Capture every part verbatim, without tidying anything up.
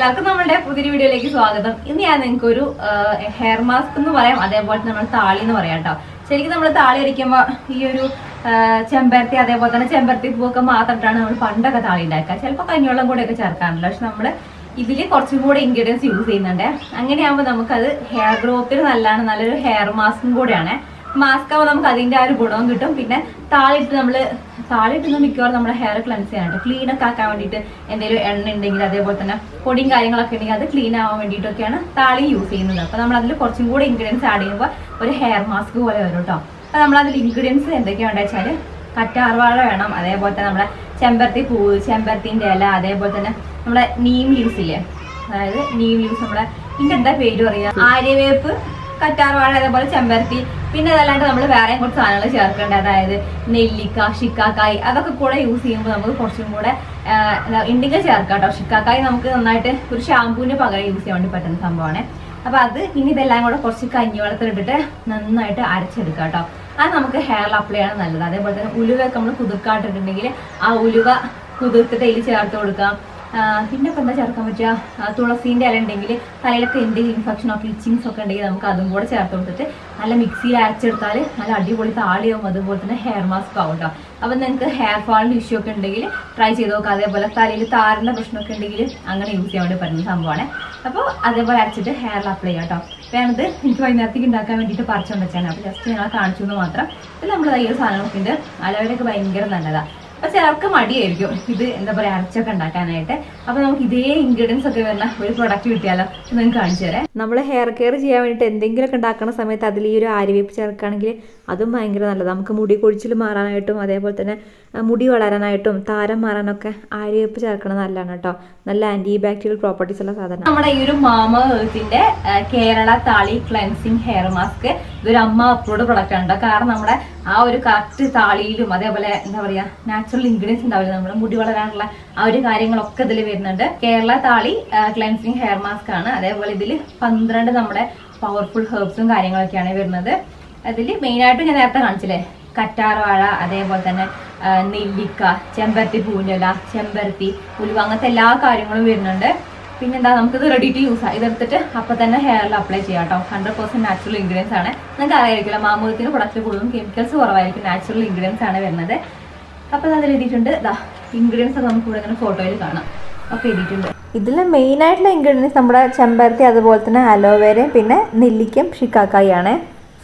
എല്ലാവർക്കും നമ്മുടെ പുതിയ വീഡിയോയിലേക്ക് സ്വാഗതം. ഇന്ന് ഞാൻ നിങ്ങൾക്ക് ഒരു ഹെയർ മാസ്ക് എന്ന് പറയാം, അതേപോലെ നമ്മൾ താളി എന്ന് പറയാം കേട്ടോ. ശരിക്കും നമ്മൾ താളി അടിക്കുമ്പോൾ ഈ ഒരു ചെമ്പരത്തി അതേപോലെ തന്നെ ചെമ്പരത്തി പൂവൊക്കെ മാത്രമായിട്ടാണ് നമ്മൾ പണ്ടൊക്കെ താളി ഉണ്ടാക്കുക. ചിലപ്പോൾ കഞ്ഞിവെള്ളം കൂടെയൊക്കെ ചേർക്കാറുണ്ട്. പക്ഷെ നമ്മൾ ഇതിൽ കുറച്ചും കൂടെ ഇൻഗ്രീഡിയൻസ് യൂസ് ചെയ്യുന്നുണ്ട്. അങ്ങനെയാകുമ്പോൾ നമുക്കത് ഹെയർ ഗ്രോത്തിന് നല്ലതാണ്, നല്ലൊരു ഹെയർ മാസ്കും കൂടെയാണ്. മാസ്ക് ആവുമ്പോൾ നമുക്ക് അതിൻ്റെ ആ ഒരു ഗുണവും കിട്ടും. പിന്നെ താളിയിട്ട് നമ്മൾ താളിയിട്ട് മിക്കവാറും നമ്മുടെ ഹെയർ ക്ലെൻസ് ചെയ്യാനുണ്ട്, ക്ലീൻ ഒക്കെ ആക്കാൻ വേണ്ടിയിട്ട്. എന്തെങ്കിലും എണ്ണ ഉണ്ടെങ്കിൽ അതേപോലെ തന്നെ പൊടിയും കാര്യങ്ങളൊക്കെ ഉണ്ടെങ്കിൽ അത് ക്ലീൻ ആവാൻ വേണ്ടിയിട്ടൊക്കെയാണ് താളി യൂസ് ചെയ്യുന്നത്. അപ്പോൾ നമ്മൾ അതിൽ കുറച്ചും കൂടെ ഇൻഗ്രീഡിയൻസ് ആഡ് ചെയ്യുമ്പോൾ ഒരു ഹെയർ മാസ്ക് പോലെ വരും കേട്ടോ. അപ്പോൾ നമ്മളതിൽ ഇൻഗ്രീഡിയൻസ് എന്തൊക്കെയാണെന്ന് വെച്ചാൽ കറ്റാർവാഴ വേണം, അതേപോലെ തന്നെ നമ്മുടെ ചെമ്പരത്തി പൂവ്, ചെമ്പരത്തിൻ്റെ ഇല, അതേപോലെ തന്നെ നമ്മുടെ നീം ലീവ്സ് ഇല്ലേ, അതായത് നീം ലീവ്സ്, നമ്മുടെ ഇതിൻ്റെ എന്താ പേര് പറയുക, ആര്യവേപ്പ്, കറ്റാർവാഴ, അതേപോലെ ചെമ്പരത്തി. പിന്നെ അതല്ലാണ്ട് നമ്മൾ വേറെയും കുറച്ച് സാധനങ്ങൾ ചേർക്കേണ്ടത്, അതായത് നെല്ലിക്ക, ഷിക്കാക്കായി, അതൊക്കെ കൂടെ യൂസ് ചെയ്യുമ്പോൾ നമുക്ക് കുറച്ചും കൂടെ ഇണ്ടിക ചേർക്കാം കേട്ടോ. ഷിക്കാക്കായി നമുക്ക് നന്നായിട്ട് ഒരു ഷാമ്പൂവിന് പകരം യൂസ് ചെയ്യാൻ വേണ്ടി പറ്റുന്ന സംഭവമാണ്. അപ്പോൾ അത് ഇനി ഇതെല്ലാം കൂടെ കുറച്ച് കഞ്ഞിവെള്ളത്തിലിട്ടിട്ട് നന്നായിട്ട് അരച്ചെടുക്കാം കേട്ടോ. അത് നമുക്ക് ഹെയറിൽ അപ്ലൈ ചെയ്യണം നല്ലത്. അതേപോലെ തന്നെ ഉലുവയൊക്കെ നമ്മൾ കുതിർക്കാട്ടിട്ടുണ്ടെങ്കിൽ ആ ഉലുവ കുതിർത്തിട്ട് ഇതിൽ ചേർത്ത് കൊടുക്കാം. പിന്നെ ഇപ്പം എന്താ ചേർക്കാൻ പറ്റുക, തുളസീൻ്റെ ഇല ഉണ്ടെങ്കിൽ തലയിലൊക്കെ എന്തെങ്കിലും ഇൻഫെക്ഷനൊക്കെ ഇച്ചിങ്സ് ഒക്കെ ഉണ്ടെങ്കിൽ നമുക്ക് അതും കൂടെ ചേർത്ത് കൊടുത്തിട്ട് നല്ല മിക്സിയിൽ അരച്ചെടുത്താൽ നല്ല അടിപൊളി താളിയാവും, അതുപോലെ തന്നെ ഹെയർ മാസ്ക് ആവും കേട്ടോ. അപ്പം നിങ്ങൾക്ക് ഹെയർ ഫാളിൻ്റെ ഇഷ്യൂ ഒക്കെ ഉണ്ടെങ്കിൽ ട്രൈ ചെയ്ത് നോക്കാം. അതേപോലെ തലയിൽ താരൻ്റെ പ്രശ്നമൊക്കെ ഉണ്ടെങ്കിൽ അങ്ങനെ യൂസ് ചെയ്യാൻ വേണ്ടി പറ്റുന്ന സംഭവമാണ്. അപ്പോൾ അതേപോലെ അരച്ചിട്ട് ഹെയറിൽ അപ്ലൈ ചെയ്യാം കേട്ടോ. വേണത് എനിക്ക് വൈകുന്നേരത്തേക്ക് ഉണ്ടാക്കാൻ വേണ്ടിയിട്ട് പറിച്ചുകൊണ്ട് വെച്ചാണ്. അപ്പോൾ ജസ്റ്റ് ഞങ്ങളെ കാണിച്ചു എന്ന് മാത്രം. ഇത് നമ്മൾ ഈ ഒരു സാധനമൊക്കെ ഉണ്ട്, അലവരൊക്കെ ഭയങ്കര നല്ലതാണ്. അപ്പോൾ ചിലർക്ക് മടിയായിരിക്കും ഇത് എന്താ പറയുക അരച്ചൊക്കെ ഉണ്ടാക്കാനായിട്ട്. അപ്പോൾ നമുക്ക് ഇതേ ഇൻഗ്രീഡിയൻസ് ഒക്കെ വരുന്ന ഒരു പ്രൊഡക്റ്റ് കിട്ടിയാലോ നിങ്ങൾക്ക് കാണിച്ചു തരാം. നമ്മൾ ഹെയർ കെയർ ചെയ്യാൻ വേണ്ടിയിട്ട് എന്തെങ്കിലുമൊക്കെ ഉണ്ടാക്കുന്ന സമയത്ത് അതിൽ ഈ ഒരു ആര്യവേപ്പ് ചേർക്കുകയാണെങ്കിൽ അതും ഭയങ്കര നല്ലതാണ്. നമുക്ക് മുടി കൊഴിച്ചിൽ മാറാനായിട്ടും അതേപോലെ തന്നെ മുടി വളരാനായിട്ടും താരം മാറാനൊക്കെ ആര്യവേപ്പ് ചേർക്കണം നല്ലതാണ് കേട്ടോ. നല്ല ആൻറ്റി ബാക്ടീരിയൽ പ്രോപ്പർട്ടീസ് ഉള്ള സാധനം. നമ്മുടെ ഈ ഒരു മാമ എർത്തിന്റെ കേരള താളി ക്ലെൻസിങ് ഹെയർ മാസ്ക് ഇതൊരു അമ്മ അപ്ലോഡ് പ്രൊഡക്റ്റ് ആണ്. കാരണം നമ്മുടെ ആ ഒരു കറക്റ്റ് താളിയിലും അതേപോലെ എന്താ പറയുക നാച്ചുറൽ ഇൻഗ്രീഡിയൻസ് ഉണ്ടാവില്ല, നമ്മുടെ മുടി വളരാനുള്ള ആ ഒരു കാര്യങ്ങളൊക്കെ ഇതിൽ വരുന്നുണ്ട്. കേരള താളി ക്ലെൻസിങ് ഹെയർ മാസ്ക് ആണ്. അതേപോലെ ഇതിൽ പന്ത്രണ്ട് നമ്മുടെ പവർഫുൾ ഹെർബ്സും കാര്യങ്ങളൊക്കെയാണ് വരുന്നത്. അതിൽ മെയിനായിട്ട് ഞാൻ നേരത്തെ കാണിച്ചില്ലേ, കറ്റാർവാഴ, അതേപോലെ തന്നെ നെല്ലിക്ക, ചെമ്പരത്തി പൂവിൻ്റെ, ചെമ്പരത്തി, ഉലുവ, അങ്ങനത്തെ എല്ലാ കാര്യങ്ങളും വരുന്നുണ്ട്. പിന്നെന്താ നമുക്കിത് റെഡി ടു യൂസ് ആണ്. ഇതെടുത്തിട്ട് അപ്പം തന്നെ ഹെയറിൽ അപ്ലൈ ചെയ്യാം കേട്ടോ. ഹൺഡ്രഡ് പെർസെൻറ്റ് നാച്ചുറൽ ഇൻഗ്രീഡിയൻസ് ആണ്. നിങ്ങൾക്ക് അറിയായിരിക്കില്ല, മാമൂഹത്തിൻ്റെ പ്രൊഡക്റ്റ് കൂടുതലും കെമിക്കൽസ് കുറവായിരിക്കും, നാച്ചുറൽ ഇൻഗ്രീഡിയൻസ് ആണ് വരുന്നത്. അപ്പോൾ അത് എഴുതിയിട്ടുണ്ട്. ഇതാ ഇൻഗ്രീഡിയൻസ് ഒക്കെ നമുക്ക് ഇവിടെ ഇങ്ങനെ ഫോട്ടോയിൽ കാണാം. ഒക്കെ എഴുതിയിട്ടുണ്ട്. ഇതിൽ മെയിനായിട്ടുള്ള ഇൻഗ്രീഡിയൻസ് നമ്മുടെ ചെമ്പരത്തി, അതുപോലെ തന്നെ അലോവേരയും പിന്നെ നെല്ലിക്കയും ഷിക്കാക്കായി ആണ്.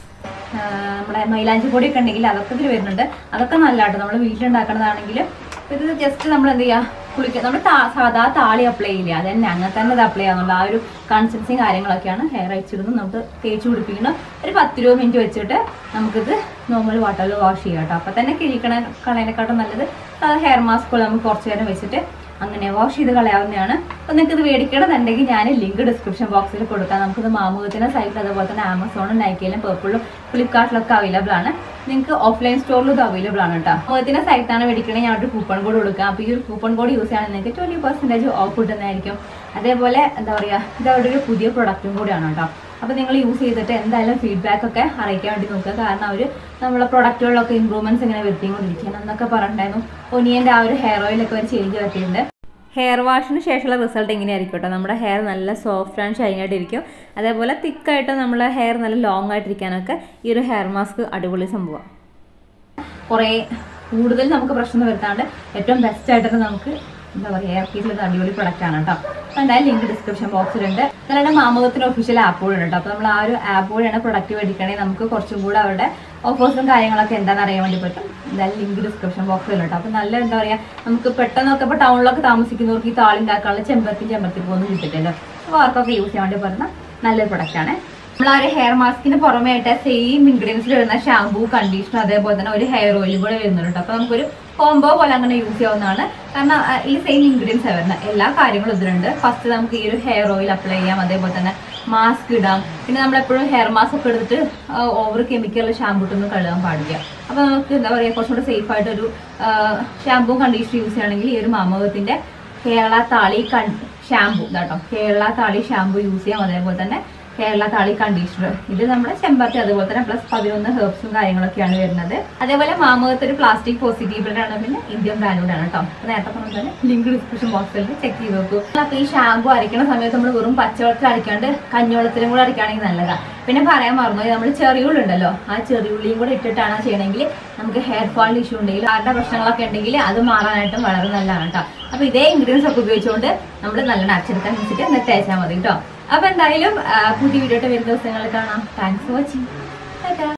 നമ്മുടെ മൈലാഞ്ചി പൊടിയൊക്കെ ഉണ്ടെങ്കിൽ അതൊക്കെ ഇതിൽ വരുന്നുണ്ട്. അതൊക്കെ നല്ലതായിട്ട് നമ്മൾ വീട്ടിലുണ്ടാക്കുന്നതാണെങ്കിൽ ഇത് ജസ്റ്റ് നമ്മൾ എന്ത് ചെയ്യുക, കുളിക്കുക, നമ്മൾ സാധാ താളി അപ്ലൈ ചെയ്യില്ല, അത് തന്നെ അങ്ങനെ തന്നെ ഇത് അപ്ലൈ ചെയ്യാന്നുള്ള ആ ഒരു കൺസിസ്റ്റൻസിയും കാര്യങ്ങളൊക്കെയാണ്. ഹെയർ അയച്ചിടുന്നത് നമുക്ക് തേച്ച് പിടിപ്പിക്കണം. ഒരു പത്ത് ഇരുപത് മിനിറ്റ് വെച്ചിട്ട് നമുക്കിത് നോർമൽ വാട്ടറിൽ വാഷ് ചെയ്യാം കേട്ടോ. അപ്പം തന്നെ കിഴിക്കണ കളയനെക്കാട്ടും നല്ലത് ഹെയർ മാസ്കുകൾ നമുക്ക് കുറച്ച് നേരം വെച്ചിട്ട് അങ്ങനെ വാഷ് ചെയ്ത് കളയാവുന്നതാണ്. അപ്പോൾ നിങ്ങൾക്ക് ഇത് മേടിക്കണമെന്നുണ്ടെങ്കിൽ ഞാൻ ലിങ്ക് ഡിസ്ക്രിപ്ഷൻ ബോക്സിൽ കൊടുക്കാം. നമുക്കിത് മാമുഖത്തിൻ്റെ സൈറ്റിൽ അതുപോലെ തന്നെ ആമസോണും നൈക്കയിലും പേർപ്പിളും ഫ്ലിപ്കാർട്ടിലൊക്കെ അവൈലബിൾ ആണ്. നിങ്ങൾക്ക് ഓഫ്ലൈൻ സ്റ്റോറിലും ഇത് അവൈലബിൾ ആണ് കേട്ടോ. മാമുഖത്തിൻ്റെ സൈറ്റാണ് മേടിക്കണമെങ്കിൽ ഞാൻ ഒരു കൂപ്പൺ കോഡ് കൊടുക്കാം. അപ്പോൾ ഈ ഒരു കൂപ്പൺ കോഡ് യൂസ് ചെയ്യുകയാണെങ്കിൽ നിങ്ങൾക്ക് ട്വൻറ്റി പെർസെൻറ്റേജ് ഓഫ് കിട്ടുന്നതായിരിക്കും. അതേപോലെ എന്താ പറയുക, ഇത് അവിടെ ഒരു പുതിയ പ്രൊഡക്റ്റും കൂടിയാണ് കേട്ടോ. അപ്പോൾ നിങ്ങൾ യൂസ് ചെയ്തിട്ട് എന്തായാലും ഫീഡ്ബാക്ക് ഒക്കെ അറിയിക്കാൻ വേണ്ടി നോക്കുക. കാരണം അവർ നമ്മളെ പ്രൊഡക്റ്റുകളിലൊക്കെ ഇമ്പ്രൂവ്മെൻറ്റ്സ് ഇങ്ങനെ വരുത്തിക്കൊണ്ടിരിക്കുകയാണ് എന്നൊക്കെ പറഞ്ഞിട്ടുണ്ടായിരുന്നു. ഒനിയൻ്റെ ആ ഒരു ഹെയർ ഓയിലൊക്കെ ഒരു ചേഞ്ച് വരുത്തിയിട്ടുണ്ട്. ഹെയർ വാഷിന് ശേഷമുള്ള റിസൾട്ട് എങ്ങനെയായിരിക്കും കേട്ടോ, നമ്മുടെ ഹെയർ നല്ല സോഫ്റ്റ് ആൻഡ് ഷൈൻ ആയിട്ടിരിക്കും. അതേപോലെ തിക്കായിട്ട് നമ്മളെ ഹെയർ നല്ല ലോങ് ആയിട്ടിരിക്കാനൊക്കെ ഈ ഒരു ഹെയർ മാസ്ക് അടിപൊളി സംഭവമാണ്. കുറേ കൂടുതൽ നമുക്ക് പ്രശ്നം വരുത്താണ്ട് ഏറ്റവും ബെസ്റ്റ് ആയിട്ട് നമുക്ക് എന്താ പറയുക ഹെയർ കീറ്റിലൊരു അടിപൊളി പ്രൊഡക്റ്റ് ആണ് കേട്ടോ. അപ്പോൾ എന്തായാലും ലിങ്ക് ഡിസ്ക്രിപ്ഷൻ ബോക്സിലുണ്ട്. നിങ്ങളുടെ മാമുഖത്തിന് ഒഫീഷ്യൽ ആപ്പ് കൂടെ ഉണ്ട് കേട്ടോ. അപ്പോൾ നമ്മൾ ആ ഒരു ആപ്പ് കൂടെയാണ് പ്രൊഡക്റ്റ് മേടിക്കണമെങ്കിൽ നമുക്ക് കുറച്ചും കൂടെ അവരുടെ ഓഫേഴ്സും കാര്യങ്ങളൊക്കെ എന്താണെന്ന് അറിയാൻ വേണ്ടി പറ്റും. എന്തായാലും ലിങ്ക് ഡിസ്ക്രിപ്ഷൻ ബോക്സിൽ കേട്ടോ. അപ്പോൾ നല്ല എന്താ പറയുക, നമുക്ക് പെട്ടെന്നൊക്കെ ഇപ്പോൾ ടൗണിലൊക്കെ താമസിക്കുന്നവർക്ക് ഈ താളി ഉണ്ടാക്കാനുള്ള ചെമ്പരത്തി ചെമ്പരത്തി പോകുന്നു കിട്ടിയിട്ടല്ലോ. അപ്പോൾ അവർക്കൊക്കെ യൂസ് ചെയ്യാൻ വേണ്ടി പറയുന്ന നല്ലൊരു പ്രൊഡക്റ്റാണ്. നമ്മൾ ആ ഒരു ഹെയർ മാസ്കിന് പുറമേ ആയിട്ട് സെയിം ഇൻഗ്രീഡിയൻസിൽ വരുന്ന ഷാമ്പൂ, കണ്ടീഷണർ, അതേപോലെ തന്നെ ഒരു ഹെയർ ഓയിൽ കൂടെ വരുന്നുണ്ട്. അപ്പോൾ നമുക്കൊരു കോംബോ പോലെ അങ്ങനെ യൂസ് ചെയ്യാവുന്നതാണ്. കാരണം ഈ സെയിം ഇൻഗ്രീഡിയൻസ് വരുന്ന എല്ലാ കാര്യങ്ങളും ഇതിലുണ്ട്. ഫസ്റ്റ് നമുക്ക് ഈ ഒരു ഹെയർ ഓയിൽ അപ്ലൈ ചെയ്യാം, അതേപോലെ തന്നെ മാസ്ക് ഇടാം. പിന്നെ നമ്മളെപ്പോഴും ഹെയർ മാസ്ക് ഒക്കെ എടുത്തിട്ട് ഓവർ കെമിക്കൽ ഷാമ്പൂ ഇട്ടൊന്നും കഴുകാൻ പാടില്ല. അപ്പോൾ നമുക്ക് എന്താ പറയുക കുറച്ചുകൂടെ സേഫ് ആയിട്ടൊരു ഷാമ്പൂ കണ്ടീഷണർ യൂസ് ചെയ്യുകയാണെങ്കിൽ ഈ ഒരു മാമുഖത്തിൻ്റെ കേരള താളി കൺ ഷാമ്പൂ ഇതാട്ടോ, കേരള താളി ഷാമ്പൂ യൂസ് ചെയ്യാം. അതേപോലെ തന്നെ കേരള താളി കണ്ടീഷണർ. ഇത് നമ്മുടെ ചെമ്പരത്തി അതുപോലെ തന്നെ പ്ലസ് പതിനൊന്ന് ഹെർബ്സും കാര്യങ്ങളൊക്കെയാണ് വരുന്നത്. അതേപോലെ മാമകത്ത് ഒരു പ്ലാസ്റ്റിക് പോസിറ്റീവ് ബ്രാൻഡ് ആണ്, പിന്നെ ഇന്ത്യൻ ബ്രാൻഡാണ് കേട്ടോ. നേരത്തെ പറഞ്ഞ തന്നെ ലിങ്ക് ഡിസ്ക്രിപ്ഷൻ ബോക്സിൽ ചെക്ക് ചെയ്ത് നോക്കൂ. അപ്പൊ ഈ ഷാമ്പു അരയ്ക്കുന്ന സമയത്ത് നമ്മൾ വെറും പച്ചവെള്ളത്തിൽ അടിക്കാണ്ട് കഞ്ഞിവെള്ളത്തിലും കൂടെ അടിക്കുകയാണെങ്കിൽ നല്ലതാണ്. പിന്നെ പറയാൻ മറന്നു, നമ്മൾ ചെറിയുള്ളി ഉണ്ടല്ലോ, ആ ചെറിയുള്ളിയും കൂടെ ഇട്ടിട്ടാണ് ചെയ്യണമെങ്കിൽ നമുക്ക് ഹെയർ ഫാളിന്റെ ഇഷ്യൂ ഉണ്ടെങ്കിൽ ആരുടെ പ്രശ്നങ്ങളൊക്കെ ഉണ്ടെങ്കിൽ അത് മാറാനായിട്ടും വളരെ നല്ലതാണ് കേട്ടോ. അപ്പൊ ഇതേ ഇൻഗ്രീഡിയൻസ് ഒക്കെ ഉപയോഗിച്ചുകൊണ്ട് നമ്മൾ നല്ലോണം അരച്ചെടുക്കാൻ വെച്ചിട്ട് എന്നിട്ട് തേച്ചാൽ മതി കേട്ടോ. അപ്പൊ എന്തായാലും പുതിയ വീഡിയോ വരുന്ന ദിവസങ്ങളിൽ കാണാം. Thanks for watching.